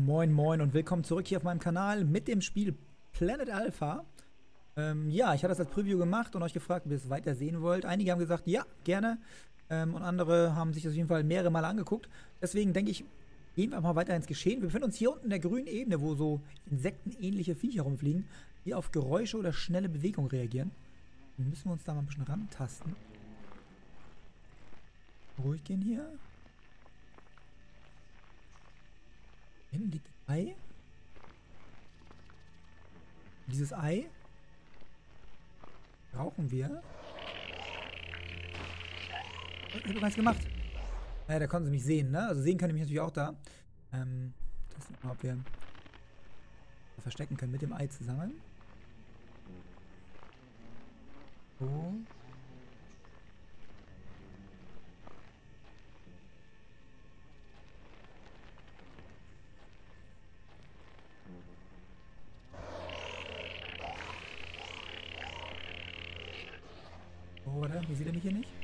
Moin Moin und willkommen zurück hier auf meinem Kanal mit dem Spiel Planet Alpha. Ja, ich hatte das als Preview gemacht und euch gefragt, ob ihr es weiter sehen wollt. Einige haben gesagt, ja, gerne. Und andere haben sich das auf jeden Fall mehrere Male angeguckt. Deswegen denke ich, gehen wir mal weiter ins Geschehen. Wir befinden uns hier unten in der grünen Ebene, wo so insektenähnliche Viecher rumfliegen, die auf Geräusche oder schnelle Bewegung reagieren. Dann müssen wir uns da mal ein bisschen rantasten. Ruhig gehen hier. Hinten liegt ein Ei. Dieses Ei brauchen wir. Ich habe was gemacht. Ja, da konnten sie mich sehen, ne? Also sehen können die mich natürlich auch da. Das ist mal, ob wir verstecken können mit dem Ei zusammen. So. Oder? Wie sieht er mich hier nicht?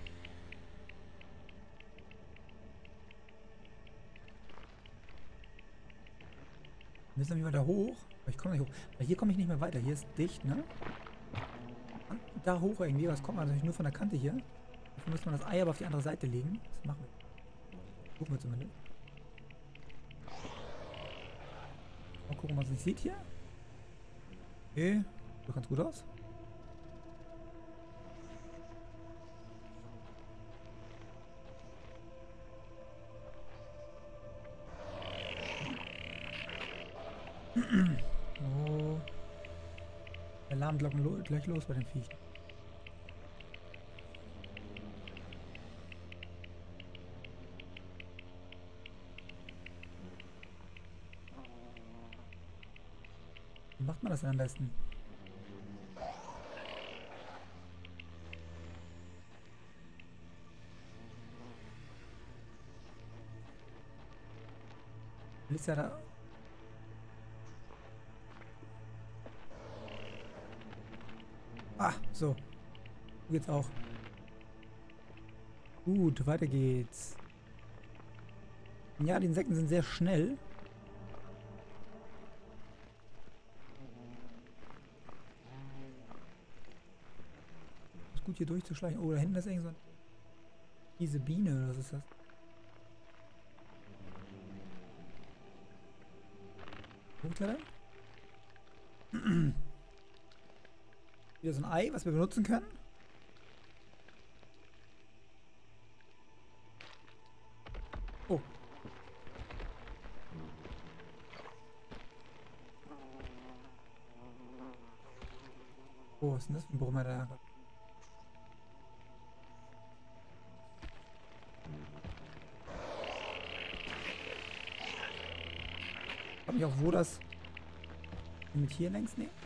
Wir müssen nämlich weiter hoch. Aber ich komme nicht hoch. Weil hier komme ich nicht mehr weiter. Hier ist dicht, ne? Und da hoch irgendwie. Was kommt man natürlich nur von der Kante hier. Dafür müsste man das Ei aber auf die andere Seite legen. Das machen wir. Gucken wir zumindest. Mal gucken, was man nicht sieht hier. Okay. Sieht ganz gut aus. Oh. Alarmglocken gleich los bei den Viechen. Wie macht man das denn am besten? Ist ja da. Ah, so. Geht's auch. Gut, weiter geht's. Ja, die Insekten sind sehr schnell. Ist gut hier durchzuschleichen. Oh, da hinten ist irgend so diese Biene, oder was ist das? Hochklettern. Wieder so ein Ei, was wir benutzen können. Oh. Oh, was ist denn das für ein Brummer da? Ich frage mich auch, wo das mit hier längs nehmen.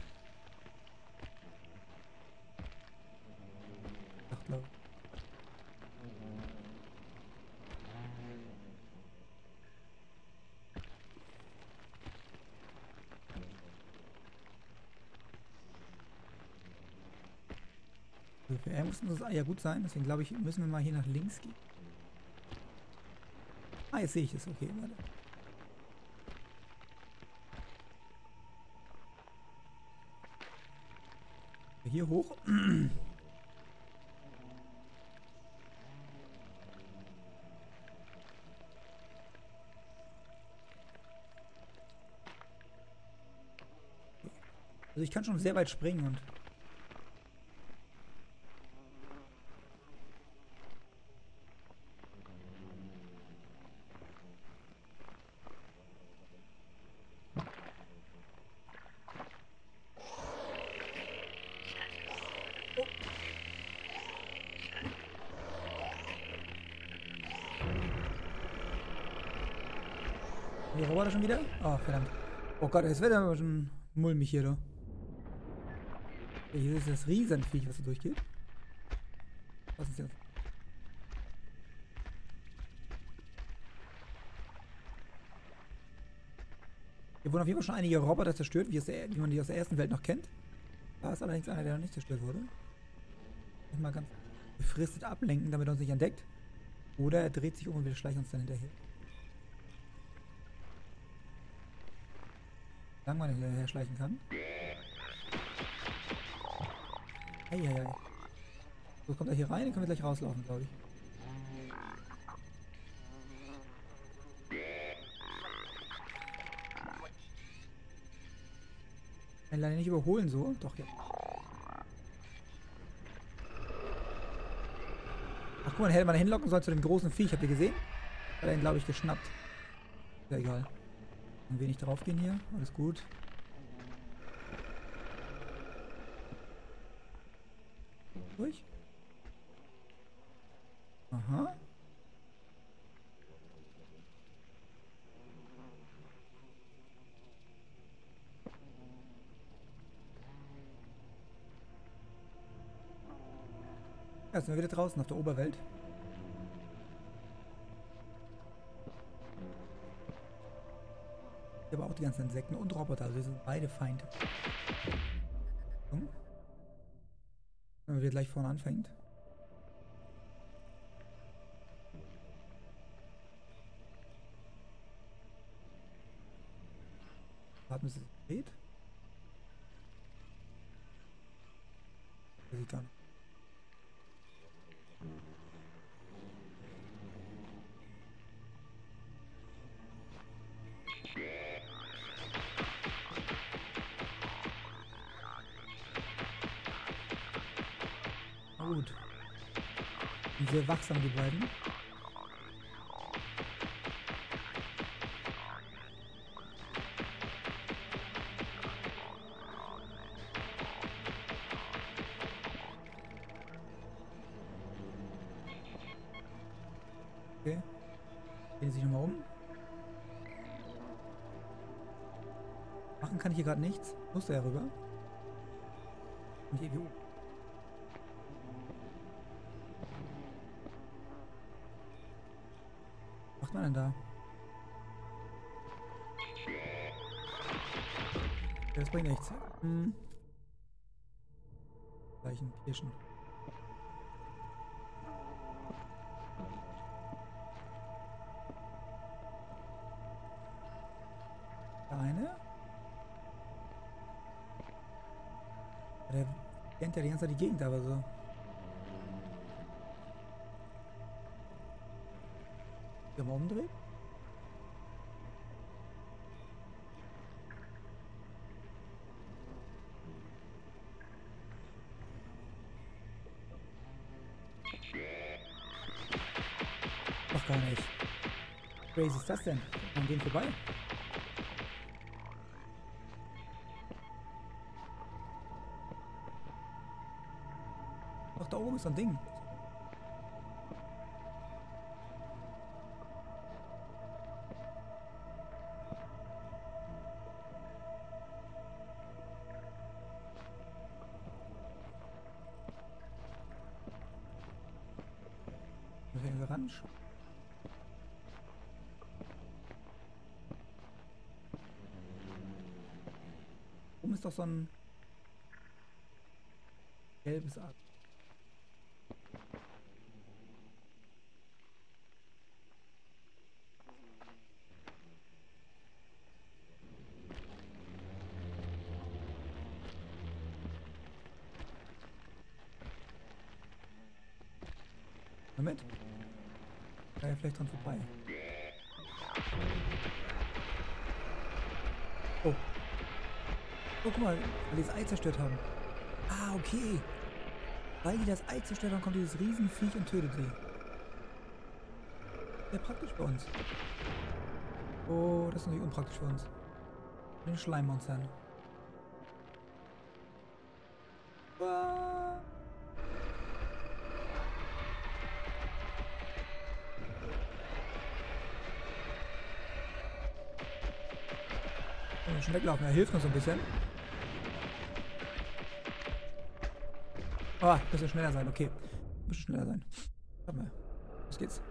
Für muss das Ei ja gut sein, deswegen glaube ich, müssen wir mal hier nach links gehen. Ah, jetzt sehe ich es. Okay, warte. Hier hoch. Also ich kann schon sehr weit springen und die Roboter schon wieder? Oh, verdammt. Oh Gott, jetzt wird aber schon mulmig hier, du. Hier ist das Riesenviech, was da durchgeht. Was ist jetzt? Hier wurden auf jeden Fall schon einige Roboter zerstört, wie man die aus der ersten Welt noch kennt. Da ist allerdings einer, der noch nicht zerstört wurde. Mal ganz befristet ablenken, damit er uns nicht entdeckt. Oder er dreht sich um und wir schleichen uns dann hinterher. Lang man hinterher schleichen kann. Eieiei. So, kommt er hier rein, dann können wir gleich rauslaufen, glaube ich. Kann ihn leider nicht überholen so. Doch, ja. Ach guck mal, den hätte man hinlocken sollen zu dem großen Viech. Habt ihr gesehen? Hat er ihn, glaube ich, geschnappt. Ist ja egal. Ein wenig drauf gehen hier. Alles gut. Durch. Aha. Ja, jetzt sind wir wieder draußen auf der Oberwelt. Hier aber auch die ganzen Insekten und Roboter, also wir sind beide Feinde. Wenn wir gleich vorne anfängt. Warten, bis es geht. Das sieht gar nicht. Gut. Und sehr wachsam, die beiden. Okay. Drehen sich nochmal um. Machen kann ich hier gerade nichts. Muss er ja rüber. Und hier oben. Was macht man denn da? Ja, das bringt nichts. Gleich ein Kirschen. Der eine. Der kennt ja die ganze Zeit die Gegend, aber so. Hier mal umdrehen. Doch gar nicht. Wie crazy ist das denn? An dem vorbei? Doch, da oben ist so ein Ding. Muss ich ran? Oben ist doch so ein gelbes Art. Moment. Da ja vielleicht dran vorbei. Oh. Oh, guck mal, weil die das Ei zerstört haben. Ah, okay. Weil die das Ei zerstört haben, kommt dieses Riesenviech und tötet sie. Sehr praktisch bei uns. Oh, das ist natürlich unpraktisch für uns. Den Schleimmonstern. Schon weglaufen, er hilft uns ein bisschen. Ah, ein bisschen schneller sein, okay. Ein bisschen schneller sein. Warte mal. Los geht's.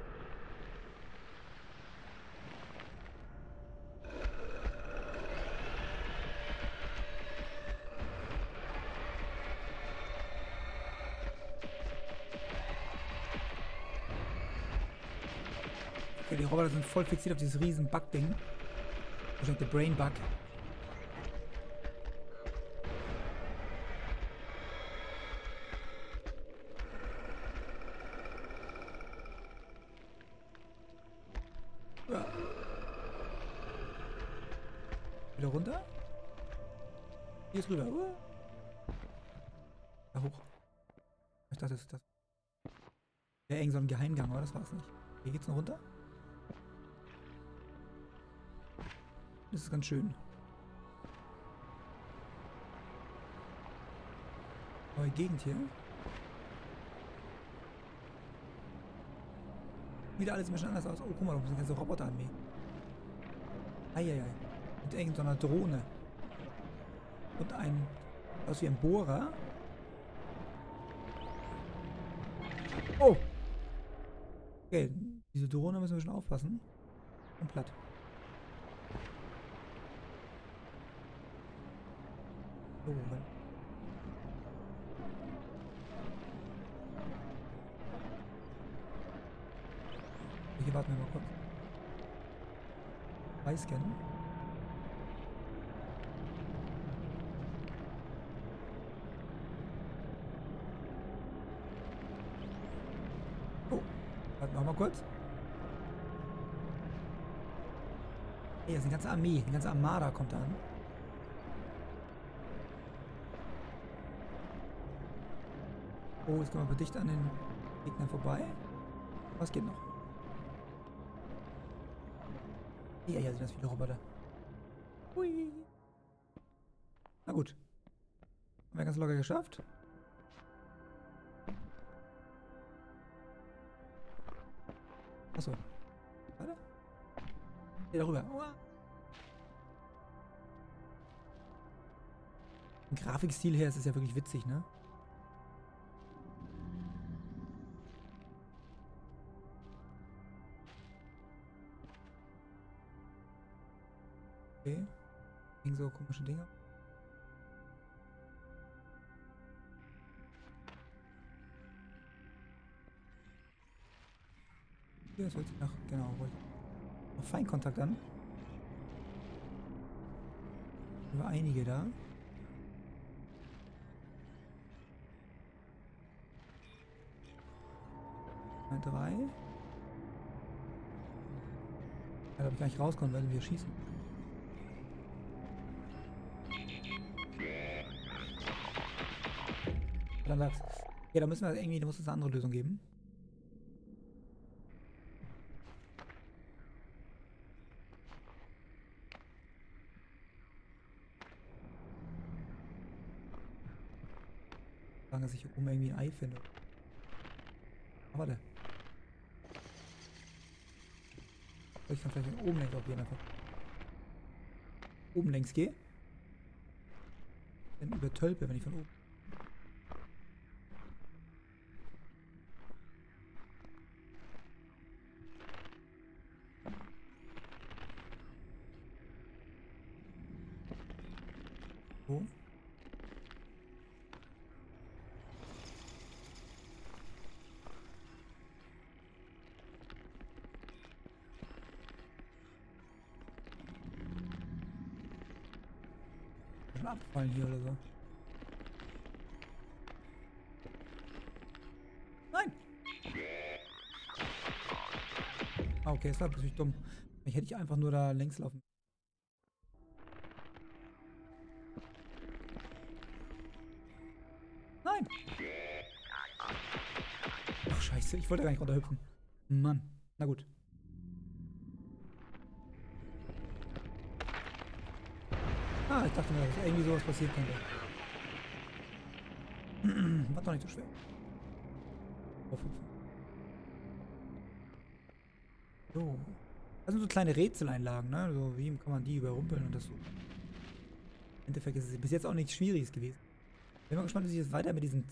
Okay, die Roboter sind voll fixiert auf dieses riesen Bug-Ding. Wahrscheinlich der Brain-Bug. Wieder runter. Hier ist rüber. Da hoch. Ich dachte, das ist das. Wäre irgend so ein Geheimgang, aber das war es nicht. Hier geht's noch runter. Das ist ganz schön. Neue Gegend hier. Wieder alles ein bisschen anders aus. Oh, guck mal, da sind ganze Roboterarmee. Eieiei. Mit irgendeiner Drohne. Und ein. Aus wie ein Bohrer. Oh! Okay, diese Drohne müssen wir schon aufpassen. Und platt. So, hier warten wir mal kurz. Freiscannen. Oh, warten wir mal kurz. Hey, das ist eine ganze Armee, eine ganze Armada kommt da an. Oh, jetzt kommen wir dicht an den Gegnern vorbei. Was geht noch? Ja, sind das viele Roboter. Hui. Na gut. Haben wir ganz locker geschafft. Achso. Warte. Hier darüber. Uah. Im Grafikstil her ist es ja wirklich witzig, ne? Okay. Hängen so komische Dinge. Hier, das hört sich nach, genau, nach Feinkontakt an. Über einige da. Mal 3. Ja, da habe ich gar nicht rauskommen, weil wir schießen. Dann sagst ja, da müssen wir irgendwie, da muss es eine andere Lösung geben. Sagen, dass ich hier oben irgendwie ein Ei finde. Aber warte. Ich kann vielleicht oben längs aufgehen einfach. Oben längs gehe. Dann übertölpe, wenn ich von oben. So. Schon abfallen hier oder so. Nein! Ah, okay, das war natürlich dumm. Ich hätte einfach nur da längs laufen. Nein! Ach, scheiße, ich wollte gar nicht runterhüpfen. Mann, na gut. Ah, ich dachte mir, dass irgendwie sowas passieren könnte. War doch nicht so schwer. Aufhüpfen. So. Das sind so kleine Rätseleinlagen, ne? So, wie kann man die überrumpeln und das so. Im Endeffekt ist es bis jetzt auch nichts Schwieriges gewesen. Bin mal gespannt, wie sich das weiter mit diesen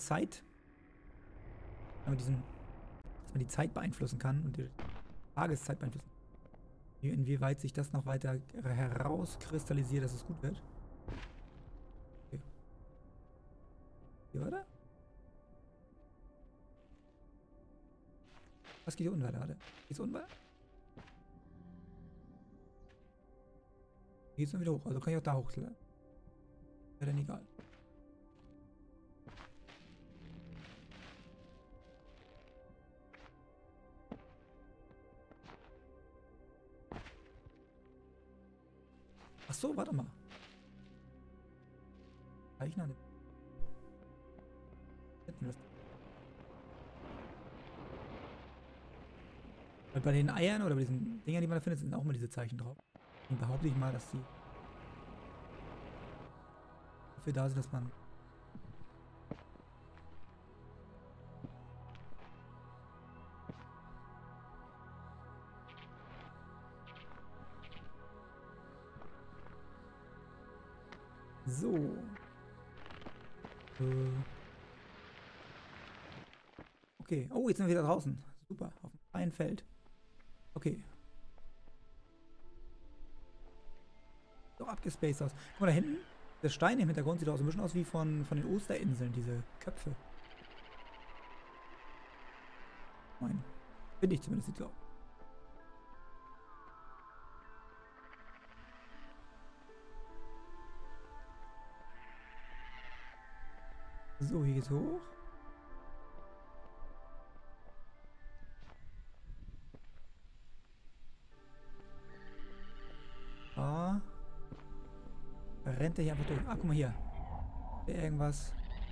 dass man die Zeit beeinflussen kann und die Tageszeit beeinflussen. Inwieweit sich das noch weiter herauskristallisiert, dass es gut wird. Okay. Hier weiter? Was geht hier unten weiter? Geht's unten weiter? Hier geht's dann wieder hoch. Also kann ich auch da hochklettern. Wäre dann egal. so, warte mal. Zeichner. Und bei den Eiern oder bei diesen Dingern, die man da findet, sind auch mal diese Zeichen drauf. Und behaupte ich mal, dass die dafür da sind, dass man so. Okay. Oh, jetzt sind wir wieder draußen. Super. Auf dem freien Feld. Okay. Doch abgespaced aus. Guck mal da hinten. Der Stein im Hintergrund sieht auch so ein bisschen aus wie von den Osterinseln, diese Köpfe. Nein. Finde ich zumindest, sieht so aus. So, hier geht's hoch. Ah. Da rennt er hier einfach durch. Ah, guck mal hier. Irgendwas.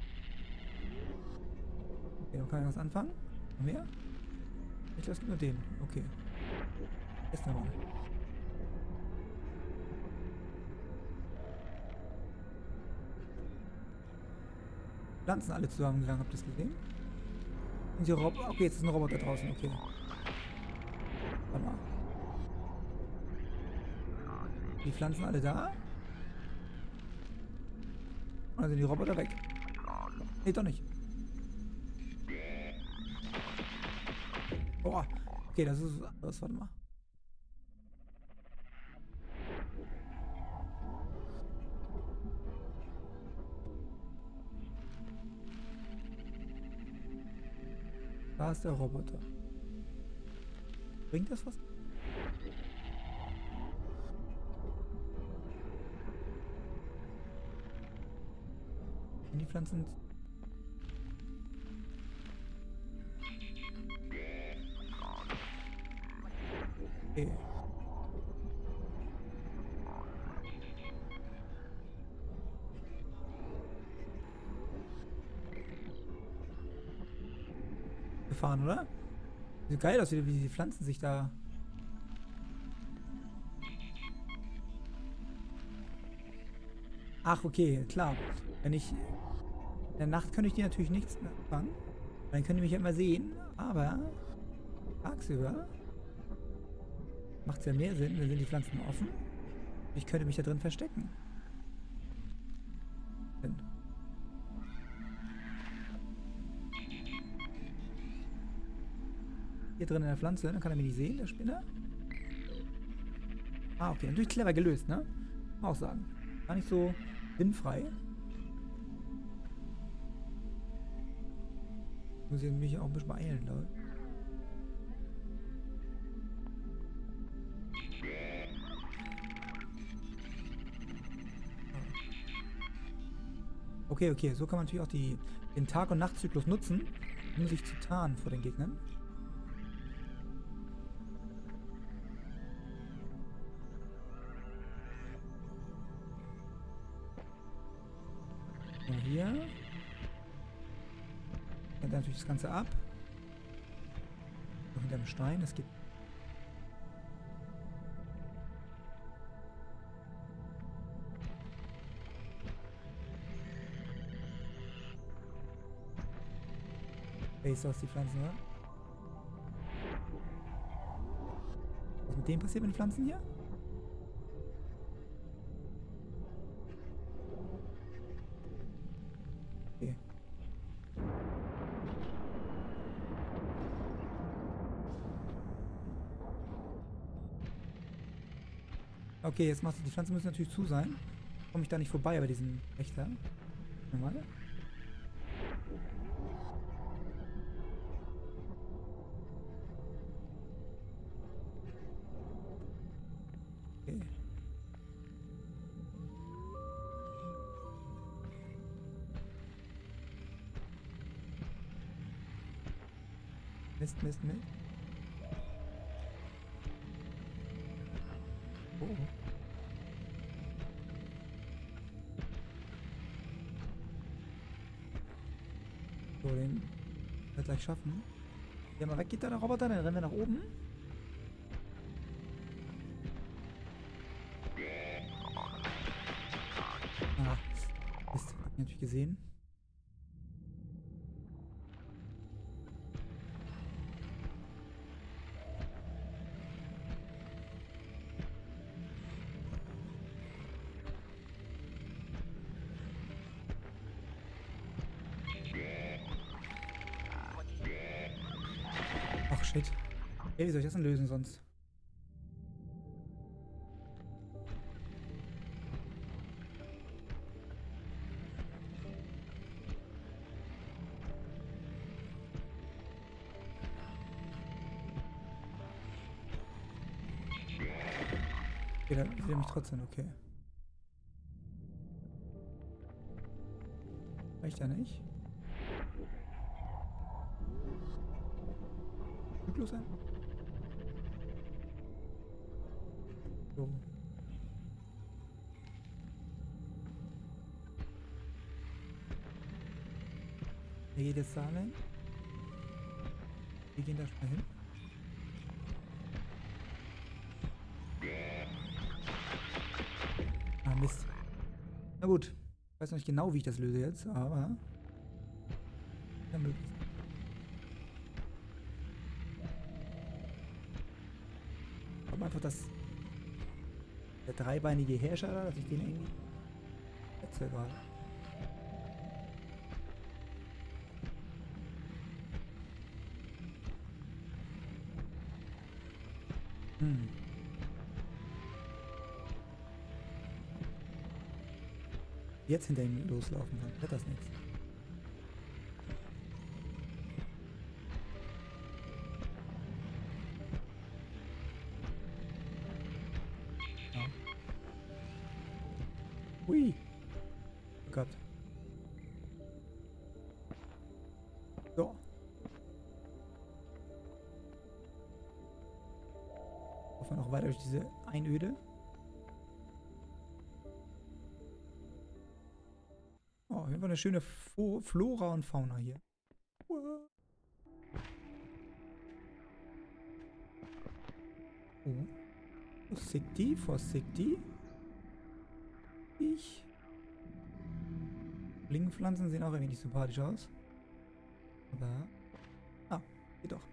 Okay, dann kann ich was anfangen. Noch mehr? Ich lasse nur den. Okay. Jetzt nochmal. Pflanzen alle zusammengegangen, habt ihr das gesehen? Und die okay, jetzt ist ein Roboter draußen, okay. Warte mal. Die Pflanzen alle da? Und dann sind die Roboter weg. Nee, doch nicht. Boah. Okay, das ist was, warte mal. Da ist der Roboter. Bringt das was? Die Pflanzen. Okay. Gefahren, oder? Sieht geil aus, wie die Pflanzen sich da. Ach, okay, klar. Wenn ich. In der Nacht könnte ich die natürlich nichts mehr fangen. Dann können die mich ja immer sehen. Aber tagsüber macht es ja mehr Sinn, dann sind die Pflanzen offen. Ich könnte mich da drin verstecken. Hier drin in der Pflanze, dann kann er mich nicht sehen, der Spinner. Ah, okay, natürlich clever gelöst, ne? Auch sagen. Gar nicht so sinnfrei. Muss ich mich auch ein bisschen beeilen, Leute. Okay, okay, so kann man natürlich auch den Tag- und Nachtzyklus nutzen, um sich zu tarnen vor den Gegnern. So, hier. Dann natürlich das Ganze ab. So, hinter dem Stein, es geht. Base aus die Pflanzen, oder? Was mit dem passiert mit den Pflanzen hier? Okay. Okay, jetzt macht die Pflanzen müssen natürlich zu sein. Komme ich da nicht vorbei bei diesem Wächter? Normal. Okay. Mist, Mist, Mist. Oh. wird gleich schaffen. Ja, mal weg geht da der Roboter, dann rennen wir nach oben. Ah, Mist, hab ich natürlich gesehen. Ach shit. Ey, wie soll ich das denn lösen sonst? Okay, dann sieht er mich trotzdem, okay. Reicht ja nicht. Glücklos sein? So. Wer geht jetzt da rein? Wir gehen da schnell hin. Ah, Mist. Na gut. Ich weiß noch nicht genau, wie ich das löse jetzt, aber... Ja, möglich. Aber einfach das... Der dreibeinige Herrscher da, dass ich den irgendwie... Erzähl gerade. Hm. Jetzt hinter ihm loslaufen, dann wird das nichts. Ja. Hui. Oh Gott. So. Laufen wir noch weiter durch diese Einöde. Oh, auf jeden Fall eine schöne Flora und Fauna hier. Oh. Vorsichtig, vorsichtig. Blinkenpflanzen sehen auch ein wenig sympathisch aus. Aber... Ah, geht doch.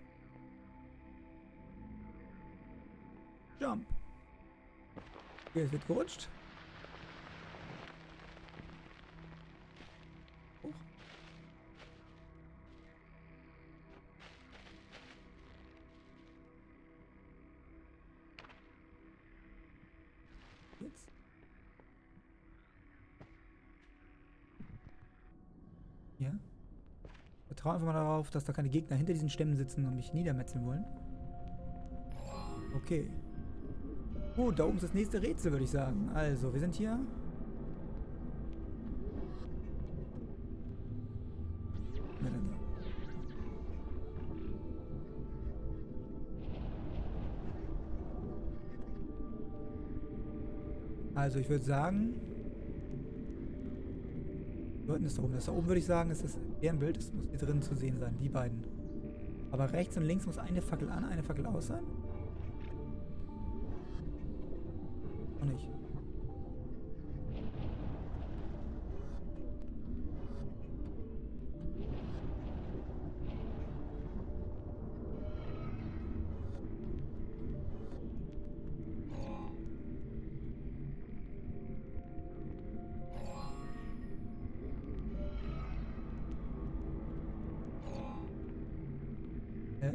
Jump. Okay, es wird gerutscht. Hoch. Jetzt. Ja. Vertraue einfach mal darauf, dass da keine Gegner hinter diesen Stämmen sitzen und mich niedermetzeln wollen. Okay. Gut, da oben ist das nächste Rätsel, würde ich sagen. Also, wir sind hier. Ja, dann da. Also, ich würde sagen... Leuten ist da oben. Das da oben würde ich sagen, ist das deren Bild. Das muss hier drin zu sehen sein, die beiden. Aber rechts und links muss eine Fackel an, eine Fackel aus sein. Noch nicht. Hä?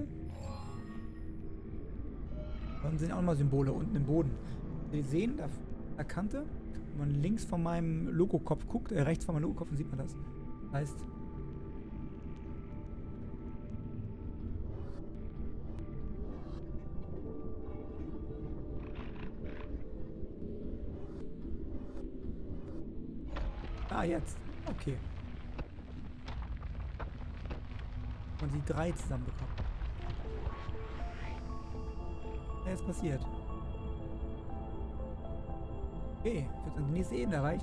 Dann sind auch nochmal Symbole unten im Boden. Sie sehen, da der Kante, wenn man links von meinem Logokopf guckt, rechts von meinem Logokopf, dann sieht man das. Heißt... Ah, jetzt. Okay. Und die 3 zusammenbekommen. Was ist passiert? Okay, wird dann die nächste Ebene erreicht.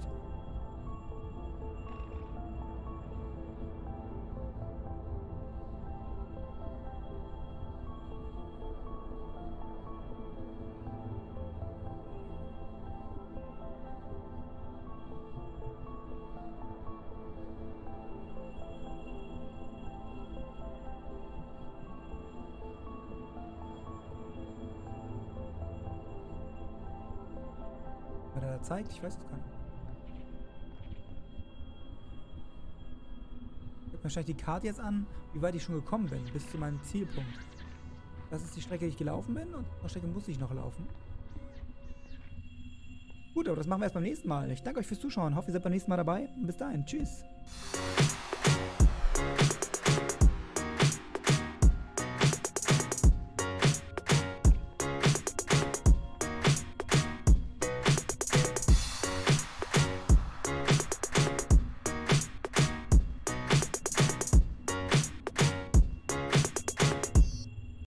er da zeigt. Ich weiß es gar nicht. Ich gucke wahrscheinlich die Karte jetzt an, wie weit ich schon gekommen bin, bis zu meinem Zielpunkt. Das ist die Strecke, die ich gelaufen bin und die Strecke muss ich noch laufen. Gut, aber das machen wir erst beim nächsten Mal. Ich danke euch fürs Zuschauen. Hoffe, ihr seid beim nächsten Mal dabei. Und bis dahin. Tschüss.